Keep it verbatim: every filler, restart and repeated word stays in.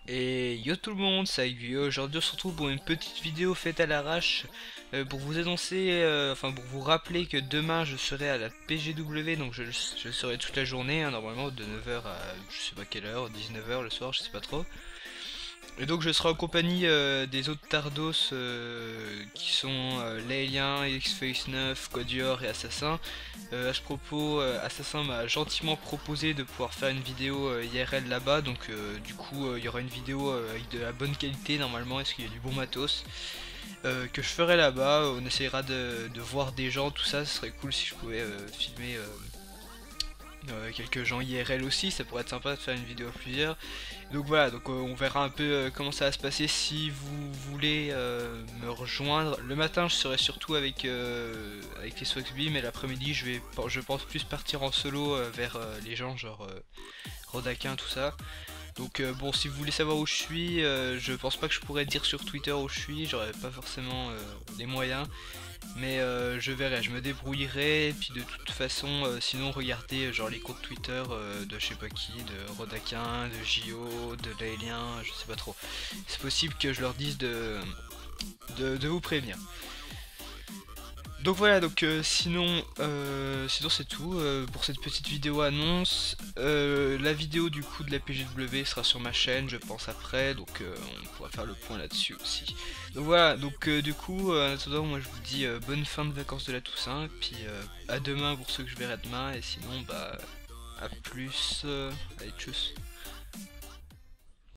Et yo tout le monde, c'est Aiguille. Aujourd'hui on se retrouve pour une petite vidéo faite à l'arrache euh, pour vous annoncer, euh, enfin pour vous rappeler que demain je serai à la P G W, donc je, je serai toute la journée, hein, normalement de neuf heures à je sais pas quelle heure, dix-neuf heures le soir, je sais pas trop. Et donc je serai en compagnie euh, des autres Tardos euh, qui sont euh, Laelien, X-Face neuf, Codior et Assassin. Euh, à ce propos, euh, Assassin m'a gentiment proposé de pouvoir faire une vidéo euh, I R L là-bas, donc euh, du coup euh, il y aura une vidéo euh, avec de la bonne qualité normalement, est-ce qu'il y a du bon matos euh, que je ferai là-bas. On essaiera de, de voir des gens, tout ça, ce serait cool si je pouvais euh, filmer euh, euh, quelques gens I R L aussi, ça pourrait être sympa de faire une vidéo à plusieurs. Donc voilà, donc euh, on verra un peu euh, comment ça va se passer. Si vous voulez euh, me rejoindre, le matin je serai surtout avec, euh, avec les Swaxby, mais l'après-midi je vais je pense plus partir en solo euh, vers euh, les gens genre euh, Rodaquin, tout ça. Donc euh, bon, si vous voulez savoir où je suis, euh, je pense pas que je pourrais dire sur Twitter où je suis, j'aurais pas forcément euh, les moyens. Mais euh, je verrai, je me débrouillerai. Et puis de toute façon, euh, sinon regardez euh, genre les comptes Twitter euh, de je sais pas qui, de Rodaquin, de Gio, de Laelien, je sais pas trop. C'est possible que je leur dise de, de, de vous prévenir. Donc voilà, donc euh, sinon, euh, sinon c'est tout euh, pour cette petite vidéo annonce. Euh, la vidéo du coup de la P G W sera sur ma chaîne, je pense après, donc euh, on pourra faire le point là-dessus aussi. Donc voilà, donc euh, du coup, euh, en attendant, moi je vous dis euh, bonne fin de vacances de la Toussaint, puis euh, à demain pour ceux que je verrai demain, et sinon bah à plus, euh, allez tchuss.